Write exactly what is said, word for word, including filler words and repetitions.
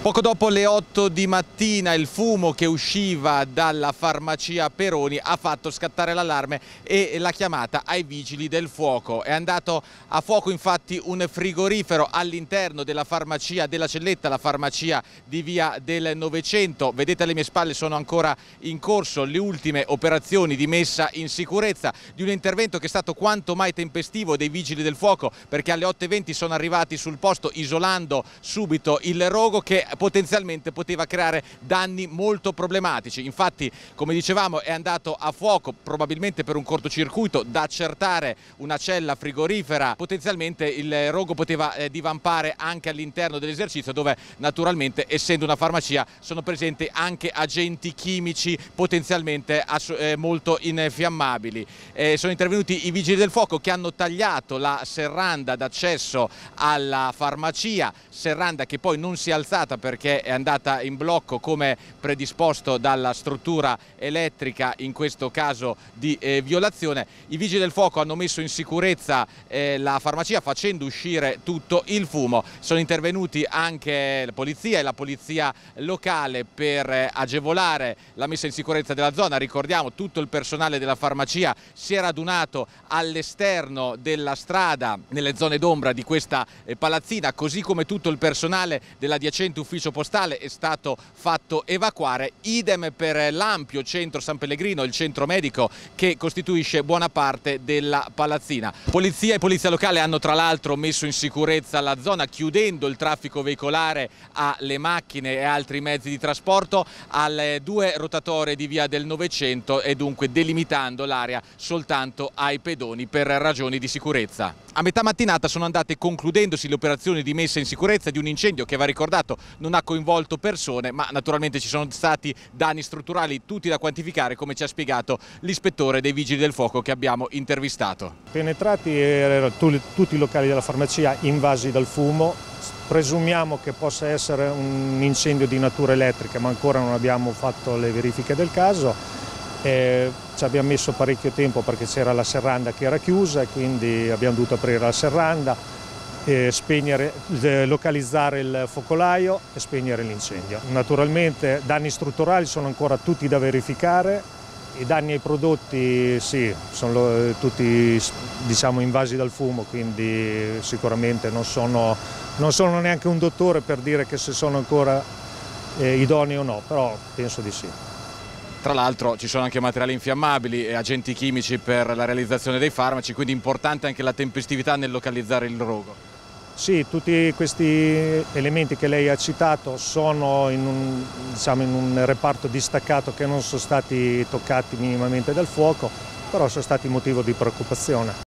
Poco dopo le otto di mattina il fumo che usciva dalla farmacia Peroni ha fatto scattare l'allarme e la chiamata ai vigili del fuoco. È andato a fuoco infatti un frigorifero all'interno della farmacia della Celletta, la farmacia di via del Novecento. Vedete alle mie spalle sono ancora in corso le ultime operazioni di messa in sicurezza di un intervento che è stato quanto mai tempestivo dei vigili del fuoco, perché alle otto e venti sono arrivati sul posto isolando subito il rogo che potenzialmente poteva creare danni molto problematici. Infatti, come dicevamo, è andato a fuoco probabilmente per un cortocircuito, da accertare una cella frigorifera. Potenzialmente il rogo poteva eh, divampare anche all'interno dell'esercizio, dove naturalmente, essendo una farmacia, sono presenti anche agenti chimici potenzialmente eh, molto infiammabili. Eh, sono intervenuti i vigili del fuoco che hanno tagliato la serranda d'accesso alla farmacia, serranda che poi non si è alzata perché è andata in blocco come predisposto dalla struttura elettrica, in questo caso di eh, violazione. I vigili del fuoco hanno messo in sicurezza eh, la farmacia facendo uscire tutto il fumo. Sono intervenuti anche la polizia e la polizia locale per eh, agevolare la messa in sicurezza della zona. Ricordiamo, tutto il personale della farmacia si è radunato all'esterno della strada, nelle zone d'ombra di questa eh, palazzina, così come tutto il personale dell'adiacente ufficio postale è stato fatto evacuare. Idem per l'ampio centro San Pellegrino, il centro medico che costituisce buona parte della palazzina. Polizia e polizia locale hanno tra l'altro messo in sicurezza la zona, chiudendo il traffico veicolare alle macchine e altri mezzi di trasporto alle due rotatorie di via del Novecento e dunque delimitando l'area soltanto ai pedoni per ragioni di sicurezza. A metà mattinata sono andate concludendosi le operazioni di messa in sicurezza di un incendio che, va ricordato, non ha coinvolto persone, ma naturalmente ci sono stati danni strutturali tutti da quantificare, come ci ha spiegato l'ispettore dei vigili del fuoco che abbiamo intervistato. Penetrati erano tutti i locali della farmacia invasi dal fumo. Presumiamo che possa essere un incendio di natura elettrica, ma ancora non abbiamo fatto le verifiche del caso. Eh, ci abbiamo messo parecchio tempo perché c'era la serranda che era chiusa, quindi abbiamo dovuto aprire la serranda, eh, spegnere, eh, localizzare il focolaio e spegnere l'incendio. Naturalmente danni strutturali sono ancora tutti da verificare. I danni ai prodotti sì, sono tutti, diciamo, invasi dal fumo, quindi sicuramente non sono, non sono neanche un dottore per dire che se sono ancora eh, idonei o no, però penso di sì. Tra l'altro ci sono anche materiali infiammabili e agenti chimici per la realizzazione dei farmaci, quindi importante anche la tempestività nel localizzare il rogo. Sì, tutti questi elementi che lei ha citato sono in un, diciamo, in un reparto distaccato che non sono stati toccati minimamente dal fuoco, però sono stati motivo di preoccupazione.